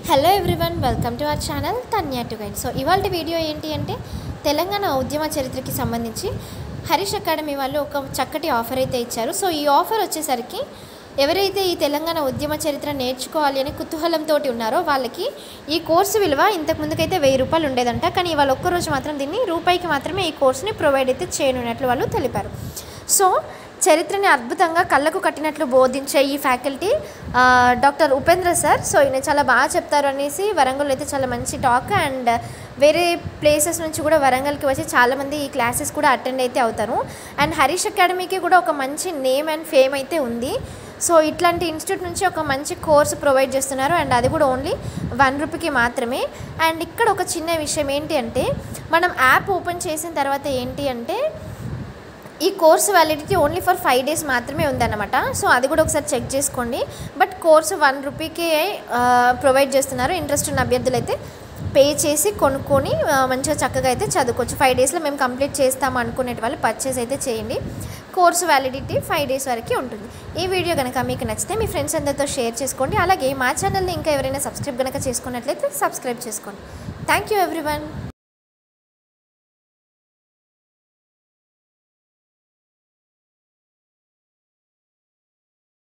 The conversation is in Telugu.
Hello everyone, welcome to our channel Tanya to guide. So ఇవాళ వీడియో ఏంటి అంటే తెలంగాణ ఉద్యమ చరిత్రకి సంబంధించి హరీష్ అకాడమీ వాళ్ళు ఒక చక్కటి ఆఫర్ అయితే ఇచ్చారు. సో ఈ ఆఫర్ వచ్చేసరికి ఎవరైతే ఈ తెలంగాణ ఉద్యమ చరిత్ర నేర్చుకోవాలి అని కుతూహలంతో ఉన్నారో వాళ్ళకి ఈ కోర్సు విలువ ఇంతకుముందుకైతే 1000 రూపాయలు ఉండేదంట. కానీ ఇవాళ ఒక్కరోజు మాత్రం దీన్ని రూపాయికి మాత్రమే ఈ కోర్సుని ప్రొవైడ్ అయితే చేయనున్నట్లు వాళ్ళు తెలిపారు. సో చరిత్రని అద్భుతంగా కళ్ళకు కట్టినట్లు బోధించే ఈ faculty doctor Upendra sir. So ఈయన చాలా బాగా చెప్తారు అనేసి వరంగల్ అయితే చాలా మంచి టాక్, అండ్ వేరే ప్లేసెస్ నుంచి కూడా వరంగల్కి వచ్చి చాలామంది ఈ క్లాసెస్ కూడా అటెండ్ అయితే అవుతారు. అండ్ హరీష్ అకాడమీకి కూడా ఒక మంచి నేమ్ అండ్ ఫేమ్ అయితే ఉంది. సో ఇట్లాంటి ఇన్స్టిట్యూట్ నుంచి ఒక మంచి కోర్సు ప్రొవైడ్ చేస్తున్నారు, అండ్ అది కూడా ఓన్లీ 1 రూపీకి మాత్రమే. అండ్ ఇక్కడ ఒక చిన్న విషయం ఏంటి అంటే మనం యాప్ ఓపెన్ చేసిన తర్వాత ఏంటి అంటే ఈ course validity only for 5 days మాత్రమే ఉందన్నమాట. సో అది కూడా ఒకసారి చెక్ చేసుకోండి. బట్ కోర్సు 1 రూపీకే ప్రొవైడ్ చేస్తున్నారు. ఇంట్రెస్ట్ ఉన్న అభ్యర్థులు అయితే పే చేసి కొనుక్కొని మంచిగా చక్కగా అయితే చదువుకోవచ్చు. 5 డేస్లో మేము కంప్లీట్ చేస్తాము అనుకునే వాళ్ళు పర్చేస్ అయితే చేయండి. కోర్సు వ్యాలిడిటీ 5 డేస్ వరకు ఉంటుంది. ఈ వీడియో కనుక మీకు నచ్చితే మీ ఫ్రెండ్స్ అందరితో షేర్ చేసుకోండి. అలాగే మా ఛానల్ని ఇంకా ఎవరైనా సబ్స్క్రైబ్ కనుక చేసుకున్నట్లయితే సబ్స్క్రైబ్ చేసుకోండి. Thank you everyone.